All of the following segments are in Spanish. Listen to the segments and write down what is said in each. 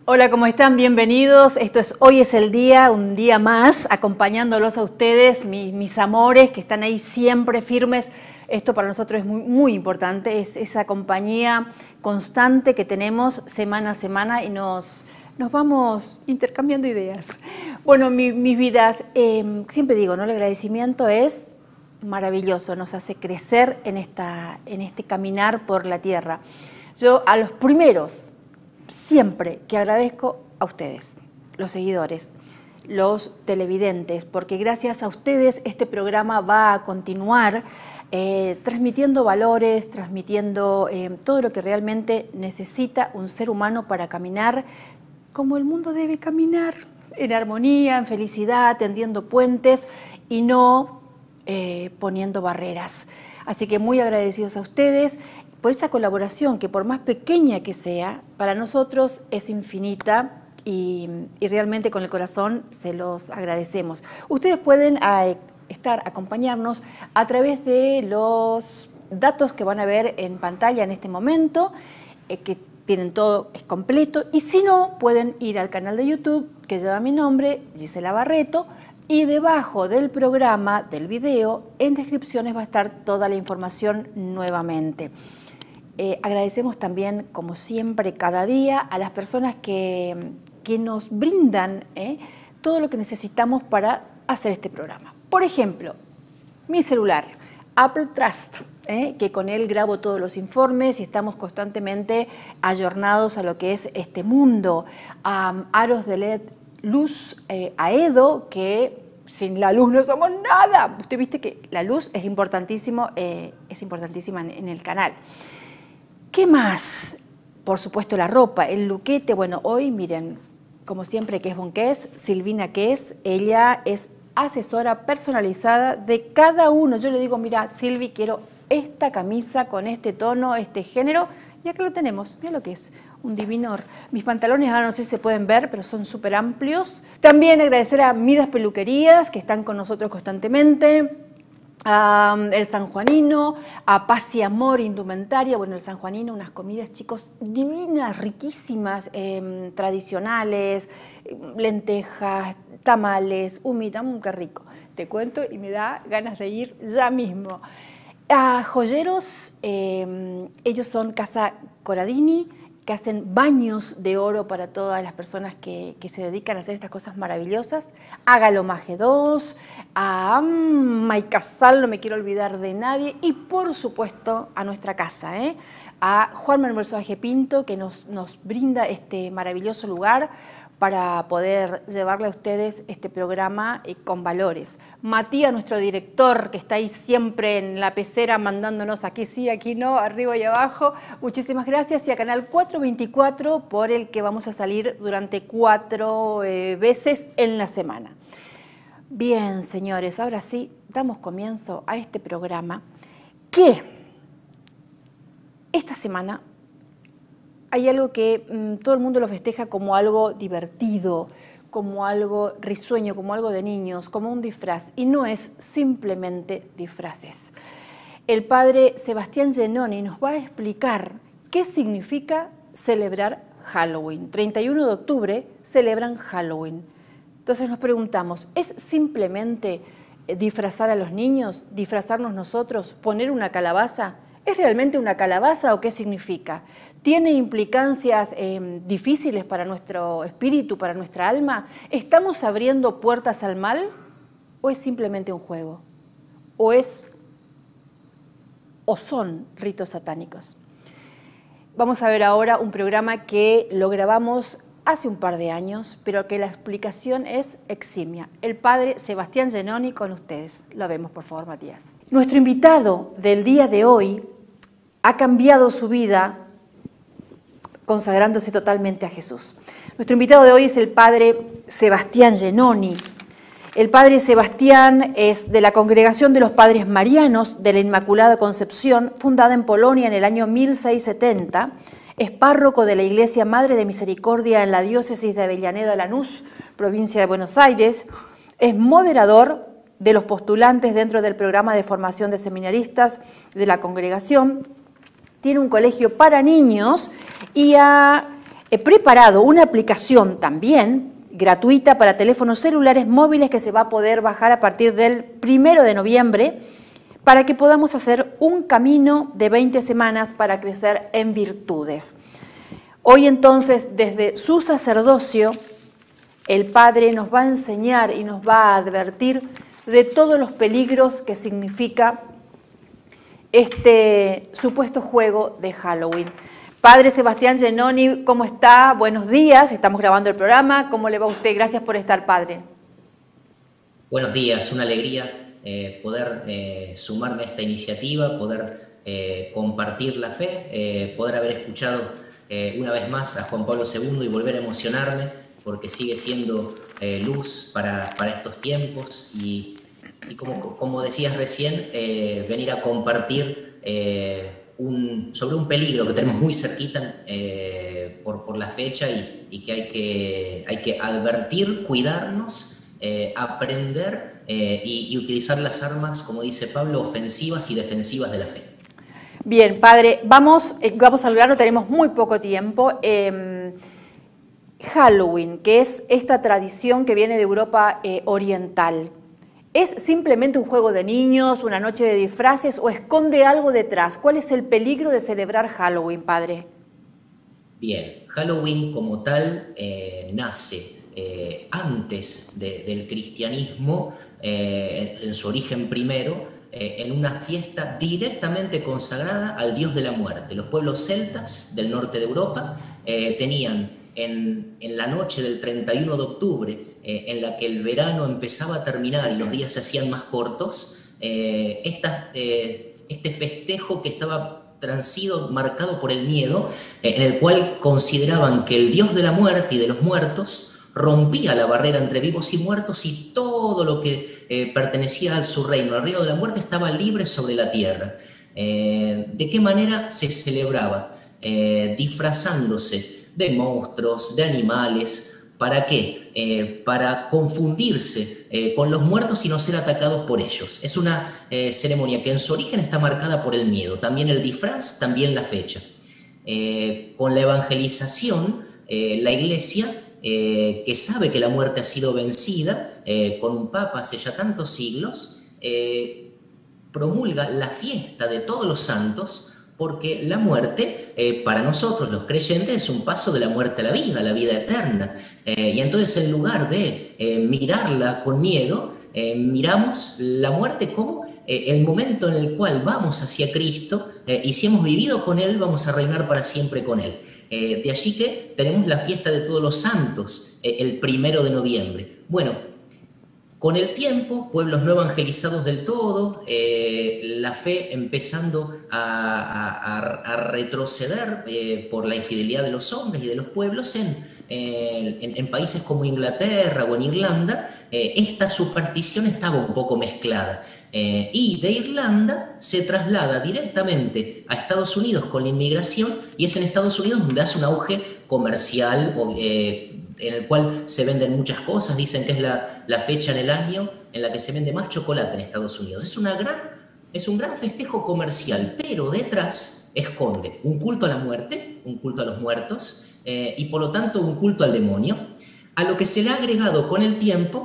Hola, ¿cómo están? Bienvenidos. Hoy es el día, un día más, acompañándolos a ustedes, mis amores que están ahí siempre firmes. Esto para nosotros es muy importante, es esa compañía constante que tenemos semana a semana y nos vamos intercambiando ideas. Bueno, mis vidas, siempre digo, ¿no? El agradecimiento es maravilloso, nos hace crecer en este caminar por la tierra. Yo a los primeros, siempre que agradezco a ustedes, los seguidores, los televidentes, porque gracias a ustedes este programa va a continuar transmitiendo valores, transmitiendo todo lo que realmente necesita un ser humano para caminar como el mundo debe caminar, en armonía, en felicidad, tendiendo puentes y no poniendo barreras. Así que muy agradecidos a ustedes por esa colaboración que por más pequeña que sea, para nosotros es infinita y realmente con el corazón se los agradecemos. Ustedes pueden acompañarnos a través de los datos que van a ver en pantalla en este momento, que tienen todo, es completo, y si no, pueden ir al canal de YouTube que lleva mi nombre, Gisela Barreto, y debajo del programa, del video, en descripciones va a estar toda la información nuevamente. Agradecemos también, como siempre, cada día a las personas que nos brindan todo lo que necesitamos para hacer este programa. Por ejemplo, mi celular, Apple Trust, que con él grabo todos los informes y estamos constantemente ayornados a lo que es este mundo. Aros de LED, luz AEDO, que sin la luz no somos nada. Usted viste que la luz es importantísima en el canal. ¿Qué más? Por supuesto la ropa, el luquete. Bueno, hoy miren, como siempre, que es Bonqués, Silvina que es, ella es asesora personalizada de cada uno. Yo le digo, mira, Silvi, quiero esta camisa con este tono, este género, y acá lo tenemos. Mira lo que es, un divinor. Mis pantalones ahora no sé si se pueden ver, pero son súper amplios. También agradecer a Midas Peluquerías, que están con nosotros constantemente. A el Sanjuanino, a Paz y Amor Indumentaria. Bueno, el Sanjuanino, unas comidas, chicos, divinas, riquísimas, tradicionales, lentejas, tamales, humita, qué rico. Te cuento y me da ganas de ir ya mismo. A joyeros, ellos son Casa Corradini, que hacen baños de oro para todas las personas que se dedican a hacer estas cosas maravillosas. A Galomaje 2, a Maicasal, no me quiero olvidar de nadie, y por supuesto a nuestra casa, a Juan Manuel Soaje Pinto, que nos brinda este maravilloso lugar para poder llevarle a ustedes este programa con valores. Matías, nuestro director, que está ahí siempre en la pecera mandándonos aquí sí, aquí no, arriba y abajo. Muchísimas gracias. Y a Canal 424, por el que vamos a salir durante 4 veces en la semana. Bien, señores, ahora sí, damos comienzo a este programa que esta semana hay algo que todo el mundo lo festeja como algo divertido, como algo risueño, como algo de niños, como un disfraz. Y no es simplemente disfraces. El padre Sebastián Genoni nos va a explicar qué significa celebrar Halloween. 31 de octubre celebran Halloween. Entonces nos preguntamos, ¿es simplemente disfrazar a los niños, disfrazarnos nosotros, poner una calabaza? ¿Es realmente una calabaza o qué significa? ¿Tiene implicancias difíciles para nuestro espíritu, para nuestra alma? ¿Estamos abriendo puertas al mal o es simplemente un juego? ¿O son ritos satánicos? Vamos a ver ahora un programa que lo grabamos hace un par de años, pero que la explicación es eximia. El padre Sebastián Genoni con ustedes. Lo vemos, por favor, Matías. Nuestro invitado del día de hoy ha cambiado su vida consagrándose totalmente a Jesús. Nuestro invitado de hoy es el padre Sebastián Genoni. El padre Sebastián es de la Congregación de los Padres Marianos de la Inmaculada Concepción, fundada en Polonia en el año 1670. Es párroco de la Iglesia Madre de Misericordia en la diócesis de Avellaneda Lanús, provincia de Buenos Aires. Es moderador de los postulantes dentro del programa de formación de seminaristas de la congregación. Tiene un colegio para niños y ha he preparado una aplicación también gratuita para teléfonos celulares móviles que se va a poder bajar a partir del 1 de noviembre para que podamos hacer un camino de 20 semanas para crecer en virtudes. Hoy entonces, desde su sacerdocio, el Padre nos va a enseñar y nos va a advertir de todos los peligros que significa este supuesto juego de Halloween. Padre Sebastián Giannoni, ¿cómo está? Buenos días, estamos grabando el programa. ¿Cómo le va a usted? Gracias por estar, Padre. Buenos días, una alegría poder sumarme a esta iniciativa, poder compartir la fe, poder haber escuchado una vez más a Juan Pablo II y volver a emocionarme, porque sigue siendo luz para estos tiempos y como decías recién, venir a compartir sobre un peligro que tenemos muy cerquita por la fecha y que hay que advertir, cuidarnos, aprender y utilizar las armas, como dice Pablo, ofensivas y defensivas de la fe. Bien, Padre, vamos al grano, tenemos muy poco tiempo. Halloween, que es esta tradición que viene de Europa oriental, ¿es simplemente un juego de niños, una noche de disfraces o esconde algo detrás? ¿Cuál es el peligro de celebrar Halloween, Padre? Bien, Halloween como tal nace antes del cristianismo, en su origen primero, en una fiesta directamente consagrada al dios de la muerte. Los pueblos celtas del norte de Europa tenían en la noche del 31 de octubre, en la que el verano empezaba a terminar y los días se hacían más cortos, este festejo que estaba transido, marcado por el miedo, en el cual consideraban que el dios de la muerte y de los muertos rompía la barrera entre vivos y muertos y todo lo que pertenecía a su reino, al reino de la muerte, estaba libre sobre la tierra. ¿De qué manera se celebraba? Disfrazándose de monstruos, de animales. ¿Para qué? Para confundirse con los muertos y no ser atacados por ellos. Es una ceremonia que en su origen está marcada por el miedo, también el disfraz, también la fecha. Con la evangelización, la Iglesia, que sabe que la muerte ha sido vencida, con un papa hace ya tantos siglos, promulga la fiesta de todos los santos, porque la muerte, para nosotros los creyentes, es un paso de la muerte a la vida eterna. Y entonces, en lugar de mirarla con miedo, miramos la muerte como el momento en el cual vamos hacia Cristo, y si hemos vivido con Él, vamos a reinar para siempre con Él. De allí que tenemos la fiesta de todos los santos, el 1 de noviembre. Bueno, con el tiempo, pueblos no evangelizados del todo, la fe empezando a retroceder por la infidelidad de los hombres y de los pueblos en países como Inglaterra o en Irlanda, esta superstición estaba un poco mezclada. Y de Irlanda se traslada directamente a Estados Unidos con la inmigración, y es en Estados Unidos donde hace un auge comercial, en el cual se venden muchas cosas. Dicen que es la fecha en el año en la que se vende más chocolate en Estados Unidos. Es un gran festejo comercial, pero detrás esconde un culto a la muerte, un culto a los muertos, y por lo tanto un culto al demonio, a lo que se le ha agregado con el tiempo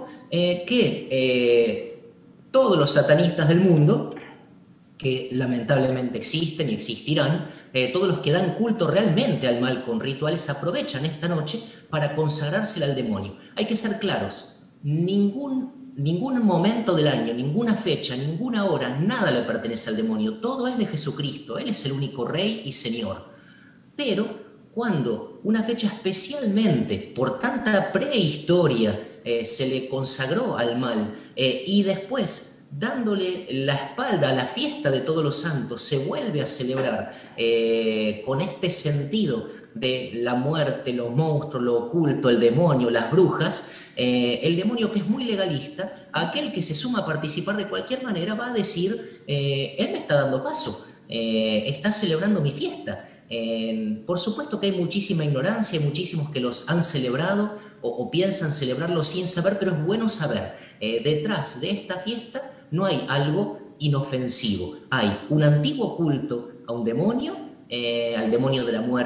que todos los satanistas del mundo, que lamentablemente existen y existirán, todos los que dan culto realmente al mal con rituales, aprovechan esta noche para consagrárseela al demonio. Hay que ser claros, ningún momento del año, ninguna fecha, ninguna hora, nada le pertenece al demonio, todo es de Jesucristo, Él es el único Rey y Señor. Pero cuando una fecha especialmente, por tanta prehistoria, se le consagró al mal, y después, dándole la espalda a la fiesta de todos los santos, se vuelve a celebrar con este sentido de la muerte, los monstruos, lo oculto, el demonio, las brujas, el demonio, que es muy legalista, aquel que se suma a participar de cualquier manera, va a decir, él me está dando paso, está celebrando mi fiesta. Por supuesto que hay muchísima ignorancia, hay muchísimos que los han celebrado o piensan celebrarlo sin saber, pero es bueno saber, detrás de esta fiesta no hay algo inofensivo, hay un antiguo culto a un demonio, al demonio de la muerte,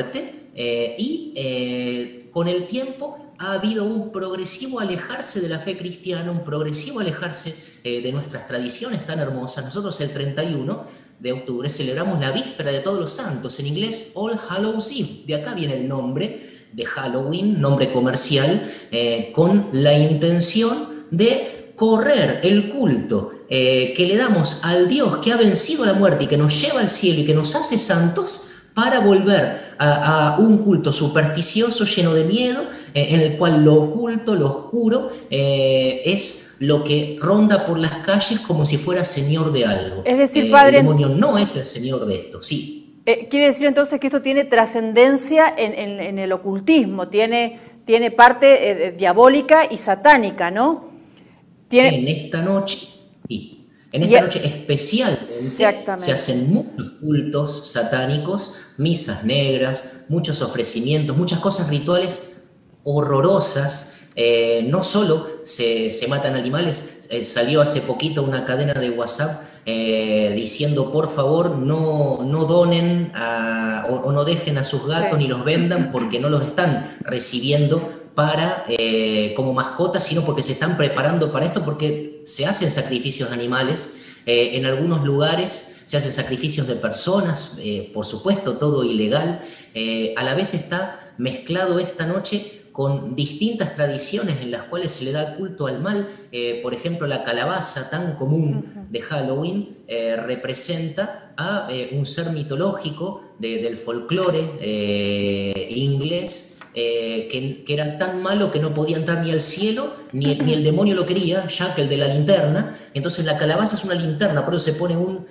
Con el tiempo ha habido un progresivo alejarse de la fe cristiana, un progresivo alejarse de nuestras tradiciones tan hermosas. Nosotros el 31 de octubre celebramos la víspera de Todos los Santos, en inglés All Hallows Eve, de acá viene el nombre de Halloween, nombre comercial, con la intención de correr el culto que le damos al Dios que ha vencido la muerte y que nos lleva al cielo y que nos hace santos, para volver a un culto supersticioso lleno de miedo, en el cual lo oculto, lo oscuro, es lo que ronda por las calles como si fuera señor de algo. Es decir, padre, el demonio no es el señor de esto, sí. Quiere decir entonces que esto tiene trascendencia en el ocultismo, tiene parte diabólica y satánica, ¿no? En esta noche, sí. En esta noche especialmente se hacen muchos cultos satánicos, misas negras, muchos ofrecimientos, muchas cosas rituales horrorosas. No solo se matan animales, salió hace poquito una cadena de WhatsApp diciendo por favor no donen o no dejen a sus gatos ni los vendan porque no los están recibiendo como mascotas, sino porque se están preparando para esto, porque se hacen sacrificios de animales, en algunos lugares se hacen sacrificios de personas, por supuesto todo ilegal, a la vez está mezclado esta noche con distintas tradiciones en las cuales se le da culto al mal. Por ejemplo, la calabaza tan común de Halloween representa a un ser mitológico del folclore inglés, que era tan malo que no podía entrar ni al cielo, ni el demonio lo quería, Jack, el de la linterna. Entonces la calabaza es una linterna, por eso se pone un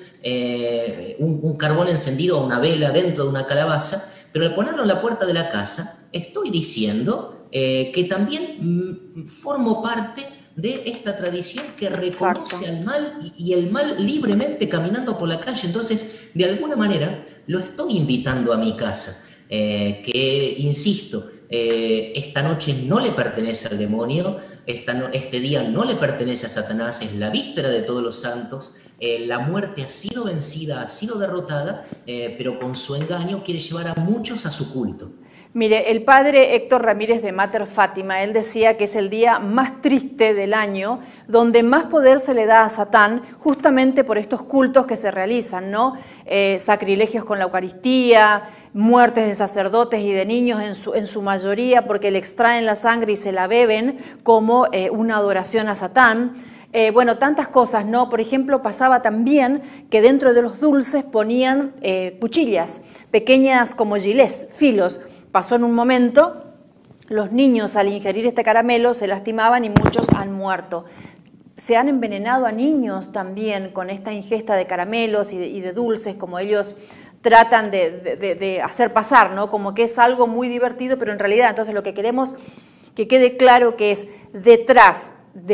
carbón encendido o una vela dentro de una calabaza, pero al ponerlo en la puerta de la casa, estoy diciendo que también formo parte de esta tradición que reconoce al mal y el mal libremente caminando por la calle. Entonces, de alguna manera, lo estoy invitando a mi casa. Que, insisto, esta noche no le pertenece al demonio, este día no le pertenece a Satanás, es la víspera de Todos los Santos, la muerte ha sido vencida, ha sido derrotada, pero con su engaño quiere llevar a muchos a su culto. Mire, el padre Héctor Ramírez de Mater Fátima, él decía que es el día más triste del año, donde más poder se le da a Satán, justamente por estos cultos que se realizan, ¿no? Sacrilegios con la Eucaristía, muertes de sacerdotes y de niños en su mayoría, porque le extraen la sangre y se la beben como una adoración a Satán. Bueno, tantas cosas, ¿no? Por ejemplo, pasaba también que dentro de los dulces ponían cuchillas, pequeñas como gilets, filos. Pasó en un momento, los niños al ingerir este caramelo se lastimaban y muchos han muerto. Se han envenenado a niños también con esta ingesta de caramelos y de dulces, como ellos tratan de hacer pasar, ¿no? Como que es algo muy divertido, pero en realidad entonces lo que queremos que quede claro que es detrás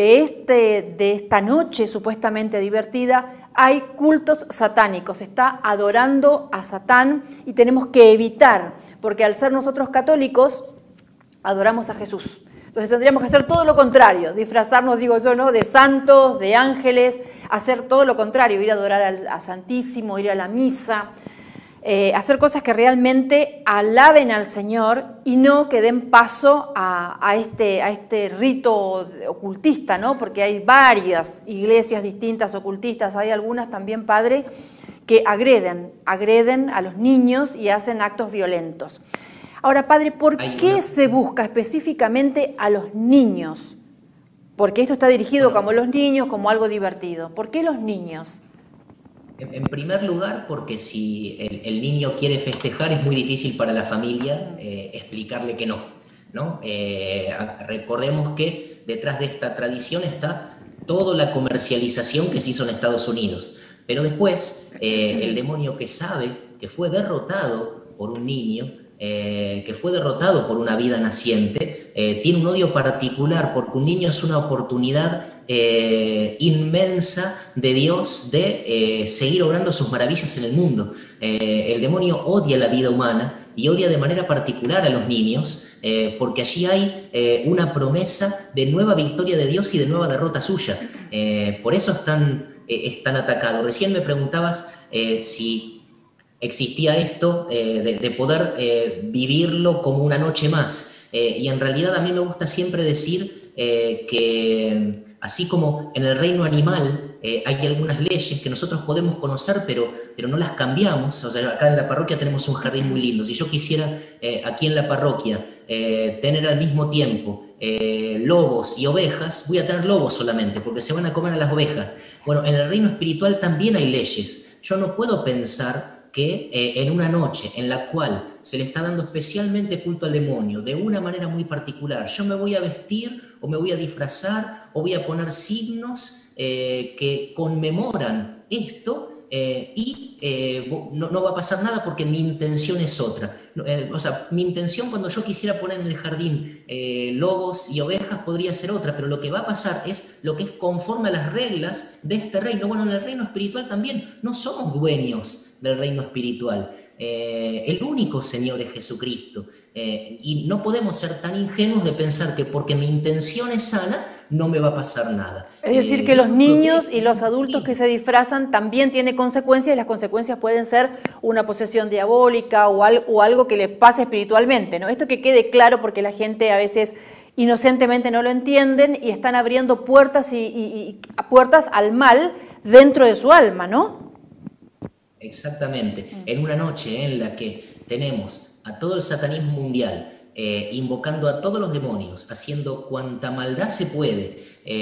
de esta noche supuestamente divertida hay cultos satánicos, se está adorando a Satán y tenemos que evitar, porque al ser nosotros católicos adoramos a Jesús. Entonces tendríamos que hacer todo lo contrario, disfrazarnos, digo yo, ¿no?, de santos, de ángeles, hacer todo lo contrario, ir a adorar a Santísimo, ir a la misa, hacer cosas que realmente alaben al Señor y no que den paso a este rito ocultista, ¿no? Porque hay varias iglesias distintas ocultistas, hay algunas también, padre, que agreden a los niños y hacen actos violentos. Ahora, padre, ¿por qué se busca específicamente a los niños? Porque esto está dirigido como los niños, como algo divertido. ¿Por qué los niños? En primer lugar, porque si el niño quiere festejar, es muy difícil para la familia explicarle que no. Recordemos que detrás de esta tradición está toda la comercialización que se hizo en Estados Unidos. Pero después, el demonio que sabe que fue derrotado por un niño, que fue derrotado por una vida naciente, tiene un odio particular, porque un niño es una oportunidad inmensa de Dios de seguir obrando sus maravillas en el mundo. El demonio odia la vida humana y odia de manera particular a los niños, porque allí hay una promesa de nueva victoria de Dios y de nueva derrota suya. Por eso están atacados. Recién me preguntabas si existía esto de poder vivirlo como una noche más. Y en realidad a mí me gusta siempre decir que así como en el reino animal hay algunas leyes que nosotros podemos conocer, pero no las cambiamos. O sea, acá en la parroquia tenemos un jardín muy lindo. Si yo quisiera aquí en la parroquia tener al mismo tiempo lobos y ovejas, voy a tener lobos solamente, porque se van a comer a las ovejas. Bueno, en el reino espiritual también hay leyes. Yo no puedo pensar que en una noche en la cual se le está dando especialmente culto al demonio, de una manera muy particular, yo me voy a vestir o me voy a disfrazar o voy a poner signos que conmemoran esto no va a pasar nada porque mi intención es otra. O sea, mi intención cuando yo quisiera poner en el jardín lobos y ovejas podría ser otra, pero lo que va a pasar es lo que es conforme a las reglas de este reino. Bueno, en el reino espiritual también no somos dueños del reino espiritual. El único Señor es Jesucristo. Y no podemos ser tan ingenuos de pensar que porque mi intención es sana, no me va a pasar nada. Es decir, que los niños y los adultos que se disfrazan también tienen consecuencias, y las consecuencias pueden ser una posesión diabólica o algo que les pase espiritualmente, ¿no? Esto que quede claro, porque la gente a veces inocentemente no lo entienden y están abriendo puertas y puertas al mal dentro de su alma, ¿no? Exactamente. En una noche en la que tenemos a todo el satanismo mundial invocando a todos los demonios, haciendo cuanta maldad se puede,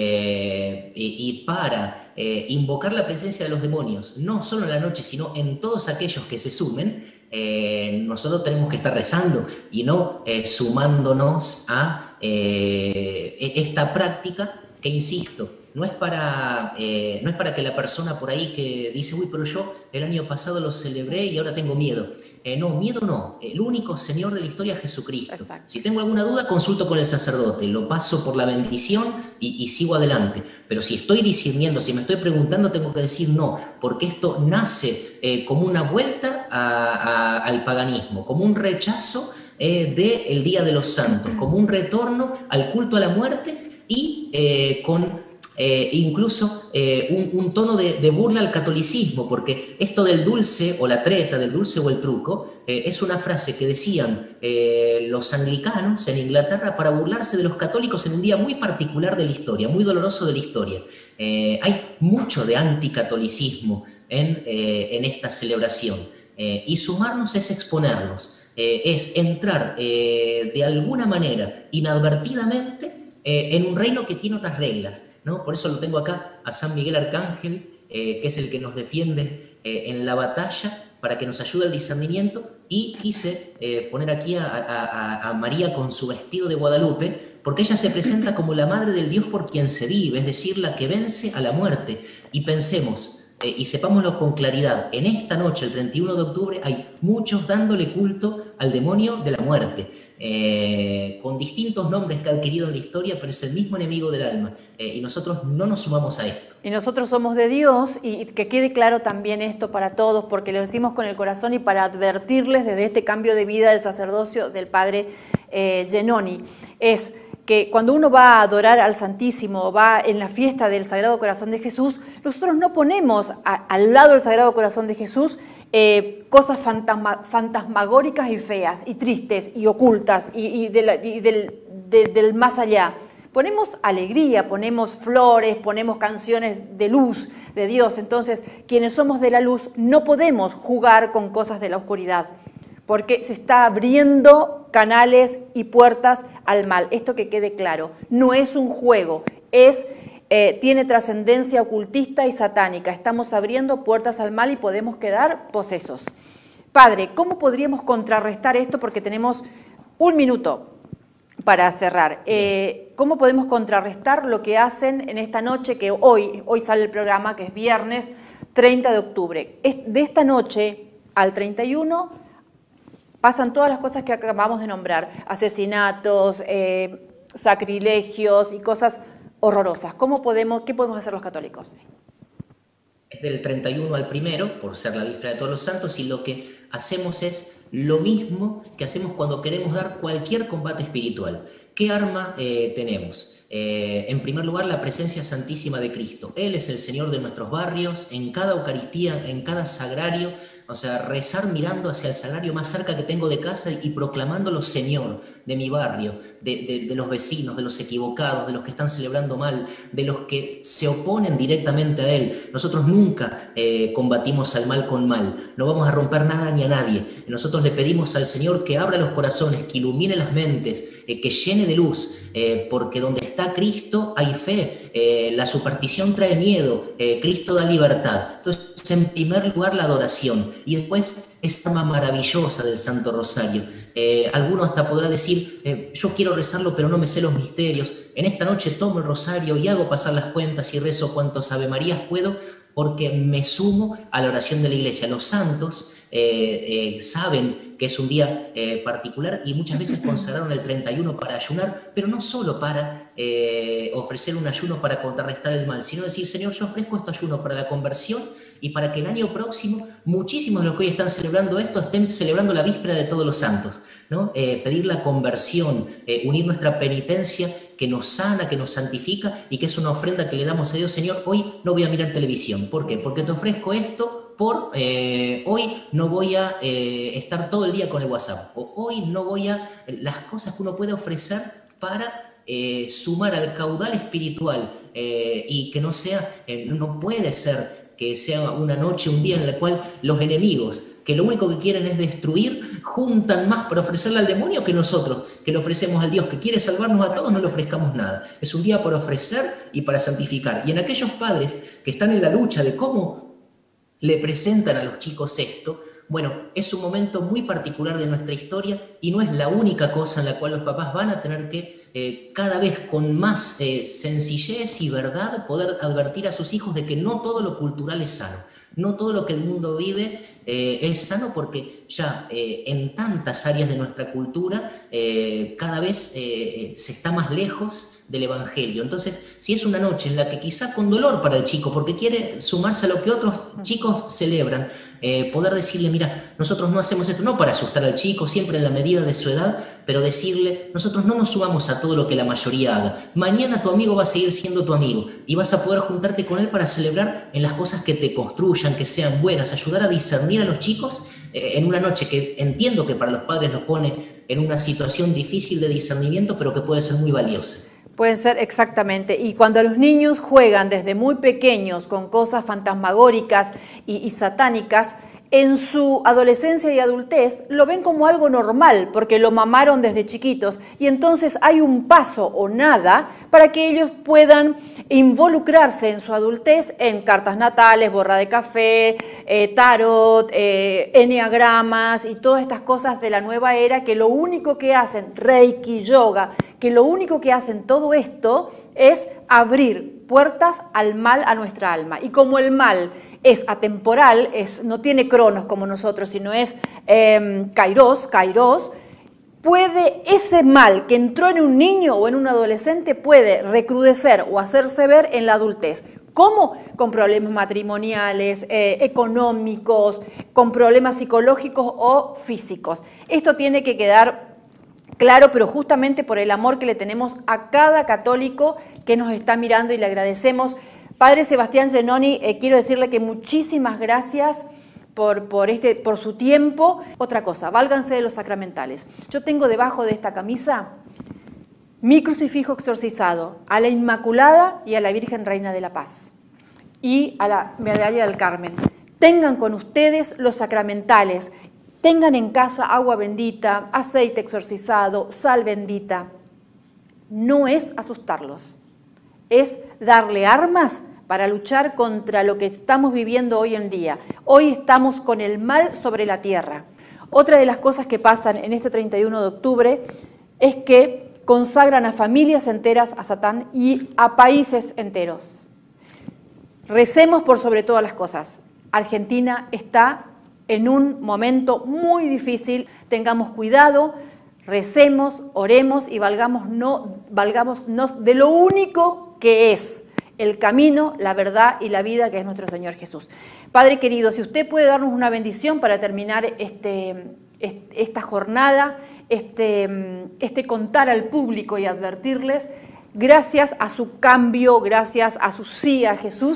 y para invocar la presencia de los demonios, no solo en la noche, sino en todos aquellos que se sumen, nosotros tenemos que estar rezando y no sumándonos a esta práctica que, insisto, no es para que la persona por ahí que dice, uy, pero yo el año pasado lo celebré y ahora tengo miedo. No, miedo no. El único Señor de la historia es Jesucristo. Exacto. Si tengo alguna duda, consulto con el sacerdote, lo paso por la bendición y sigo adelante. Pero si estoy discerniendo, si me estoy preguntando, tengo que decir no, porque esto nace como una vuelta al paganismo, como un rechazo del Día de los Santos, como un retorno al culto a la muerte y con incluso un tono de burla al catolicismo, porque esto del dulce o la treta, del dulce o el truco, es una frase que decían los anglicanos en Inglaterra para burlarse de los católicos en un día muy particular de la historia, muy doloroso de la historia. Hay mucho de anticatolicismo en esta celebración, y sumarnos es exponernos, es entrar de alguna manera inadvertidamente en un reino que tiene otras reglas, ¿no? Por eso lo tengo acá a San Miguel Arcángel, que es el que nos defiende en la batalla, para que nos ayude al discernimiento, y quise poner aquí a María con su vestido de Guadalupe, porque ella se presenta como la madre del Dios por quien se vive, es decir, la que vence a la muerte. Y pensemos, y sepámoslo con claridad, en esta noche, el 31 de octubre, hay muchos dándole culto al demonio de la muerte. Con distintos nombres que ha adquirido en la historia, pero es el mismo enemigo del alma, y nosotros no nos sumamos a esto. Y nosotros somos de Dios, y que quede claro también esto para todos, porque lo decimos con el corazón y para advertirles desde este cambio de vida del sacerdocio del padre Giannoni, es que cuando uno va a adorar al Santísimo, va en la fiesta del Sagrado Corazón de Jesús, nosotros no ponemos al lado del Sagrado Corazón de Jesús cosas fantasmagóricas y feas y tristes y ocultas y del más allá. Ponemos alegría, ponemos flores, ponemos canciones de luz de Dios. Entonces, quienes somos de la luz no podemos jugar con cosas de la oscuridad, porque se está abriendo canales y puertas al mal. Esto que quede claro, no es un juego, tiene trascendencia ocultista y satánica. Estamos abriendo puertas al mal y podemos quedar posesos. Padre, ¿cómo podríamos contrarrestar esto? Porque tenemos un minuto para cerrar. ¿Cómo podemos contrarrestar lo que hacen en esta noche, que hoy sale el programa, que es viernes 30 de octubre? De esta noche al 31 pasan todas las cosas que acabamos de nombrar, asesinatos, sacrilegios y cosas horrorosas. ¿Qué podemos hacer los católicos? Es del 31 al 1, por ser la víspera de Todos los Santos, y lo que hacemos es lo mismo que hacemos cuando queremos dar cualquier combate espiritual. ¿Qué arma tenemos? En primer lugar, la presencia santísima de Cristo. Él es el Señor de nuestros barrios, en cada Eucaristía, en cada sagrario, o sea, rezar mirando hacia el sagrario más cerca que tengo de casa y proclamándolo Señor de mi barrio, de los vecinos, de los equivocados, de los que están celebrando mal, de los que se oponen directamente a Él. Nosotros nunca combatimos al mal con mal, no vamos a romper nada ni a nadie. Nosotros le pedimos al Señor que abra los corazones, que ilumine las mentes, que llene de luz, porque donde está Cristo hay fe, la superstición trae miedo, Cristo da libertad. Entonces, en primer lugar, la adoración, y después esta arma maravillosa del Santo Rosario. Alguno hasta podrá decir, yo quiero rezarlo, pero no me sé los misterios. En esta noche tomo el rosario y hago pasar las cuentas y rezo cuantos Ave Marías puedo, porque me sumo a la oración de la Iglesia. Los santos saben que es un día particular y muchas veces consagraron el 31 para ayunar, pero no solo para ofrecer un ayuno para contrarrestar el mal, sino decir, Señor, yo ofrezco este ayuno para la conversión y para que el año próximo muchísimos de los que hoy están celebrando esto estén celebrando la víspera de todos los santos, ¿no? Pedir la conversión, unir nuestra penitencia que nos sana, que nos santifica y que es una ofrenda que le damos a Dios. Señor, hoy no voy a mirar televisión. ¿Por qué? Porque te ofrezco esto. Hoy no voy a estar todo el día con el WhatsApp, o hoy no voy a... Las cosas que uno puede ofrecer para sumar al caudal espiritual y que no sea, no puede ser que sea una noche, un día en la cual los enemigos, que lo único que quieren es destruir, juntan más para ofrecerle al demonio que nosotros, que le ofrecemos al Dios que quiere salvarnos a todos, no le ofrezcamos nada. Es un día para ofrecer y para santificar. Y en aquellos padres que están en la lucha de cómo le presentan a los chicos esto, bueno, es un momento muy particular de nuestra historia y no es la única cosa en la cual los papás van a tener que cada vez con más sencillez y verdad poder advertir a sus hijos de que no todo lo cultural es sano, no todo lo que el mundo vive es sano, porque ya en tantas áreas de nuestra cultura cada vez se está más lejos del Evangelio. Entonces, si es una noche en la que quizá con dolor para el chico, porque quiere sumarse a lo que otros chicos celebran, poder decirle, mira, nosotros no hacemos esto, no para asustar al chico, siempre en la medida de su edad, pero decirle, nosotros no nos sumamos a todo lo que la mayoría haga. Mañana tu amigo va a seguir siendo tu amigo y vas a poder juntarte con él para celebrar en las cosas que te construyan, que sean buenas, ayudar a discernir a los chicos en una noche que entiendo que para los padres los pone en una situación difícil de discernimiento, pero que puede ser muy valiosa. Pueden ser, exactamente. Y cuando los niños juegan desde muy pequeños con cosas fantasmagóricas y satánicas, en su adolescencia y adultez lo ven como algo normal porque lo mamaron desde chiquitos, y entonces hay un paso o nada para que ellos puedan involucrarse en su adultez en cartas natales, borra de café, tarot, enneagramas y todas estas cosas de la nueva era, que lo único que hacen, reiki, yoga, que lo único que hacen todo esto es abrir puertas al mal a nuestra alma. Y como el mal es atemporal, no tiene cronos como nosotros, sino es kairos, puede ese mal que entró en un niño o en un adolescente puede recrudecer o hacerse ver en la adultez. ¿Cómo? Con problemas matrimoniales, económicos, con problemas psicológicos o físicos. Esto tiene que quedar claro, pero justamente por el amor que le tenemos a cada católico que nos está mirando, y le agradecemos. Padre Sebastián Zenoni, quiero decirle que muchísimas gracias por su tiempo. Otra cosa, válganse de los sacramentales. Yo tengo debajo de esta camisa mi crucifijo exorcizado a la Inmaculada y a la Virgen Reina de la Paz y a la Medalla del Carmen. Tengan con ustedes los sacramentales, tengan en casa agua bendita, aceite exorcizado, sal bendita. No es asustarlos, es darle armas para luchar contra lo que estamos viviendo hoy en día. Hoy estamos con el mal sobre la tierra. Otra de las cosas que pasan en este 31 de octubre es que consagran a familias enteras a Satán y a países enteros. Recemos por sobre todas las cosas. Argentina está en un momento muy difícil. Tengamos cuidado, recemos, oremos y valgámonos de lo único que es el camino, la verdad y la vida, que es nuestro Señor Jesús. Padre querido, si usted puede darnos una bendición para terminar esta jornada, contar al público y advertirles, gracias a su cambio, gracias a su sí a Jesús,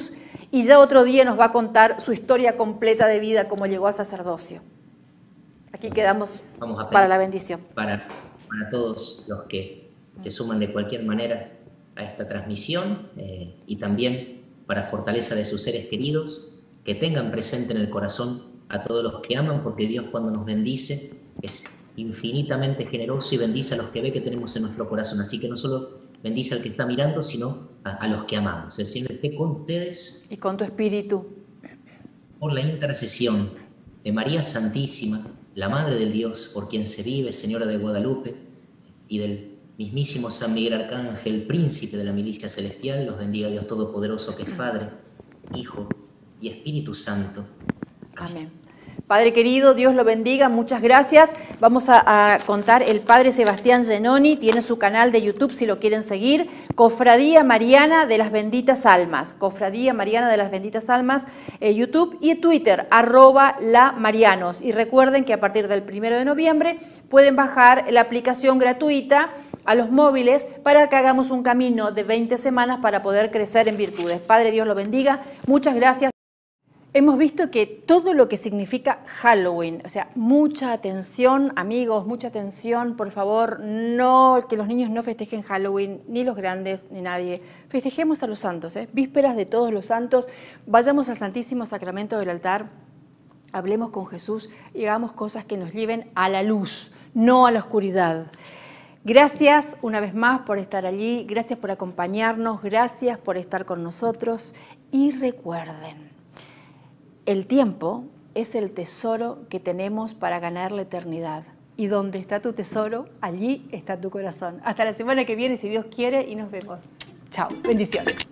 y ya otro día nos va a contar su historia completa de vida, cómo llegó al sacerdocio. Aquí quedamos para la bendición. Para todos los que se suman de cualquier manera a esta transmisión y también para fortaleza de sus seres queridos, que tengan presente en el corazón a todos los que aman, porque Dios cuando nos bendice es infinitamente generoso y bendice a los que ve que tenemos en nuestro corazón. Así que no solo bendice al que está mirando, sino a los que amamos. El Señor esté con ustedes. Y con tu espíritu. Por la intercesión de María Santísima, la Madre del Dios, por quien se vive, Señora de Guadalupe, y del mismísimo San Miguel Arcángel, príncipe de la milicia celestial, los bendiga Dios Todopoderoso, que es Padre, Hijo y Espíritu Santo. Amén. Padre querido, Dios lo bendiga, muchas gracias. Vamos a contar, el Padre Sebastián Zenoni tiene su canal de YouTube si lo quieren seguir, Cofradía Mariana de las Benditas Almas, Cofradía Mariana de las Benditas Almas, YouTube y Twitter, @lamarianos. Y recuerden que a partir del 1 de noviembre pueden bajar la aplicación gratuita a los móviles para que hagamos un camino de 20 semanas para poder crecer en virtudes. Padre, Dios lo bendiga, muchas gracias. Hemos visto que todo lo que significa Halloween, o sea, mucha atención, amigos, mucha atención, por favor, no, que los niños no festejen Halloween, ni los grandes, ni nadie. Festejemos a los santos, vísperas de todos los santos, vayamos al Santísimo Sacramento del altar, hablemos con Jesús y hagamos cosas que nos lleven a la luz, no a la oscuridad. Gracias una vez más por estar allí, gracias por acompañarnos, gracias por estar con nosotros y recuerden, el tiempo es el tesoro que tenemos para ganar la eternidad. Y donde está tu tesoro, allí está tu corazón. Hasta la semana que viene, si Dios quiere, y nos vemos. Chao, bendiciones.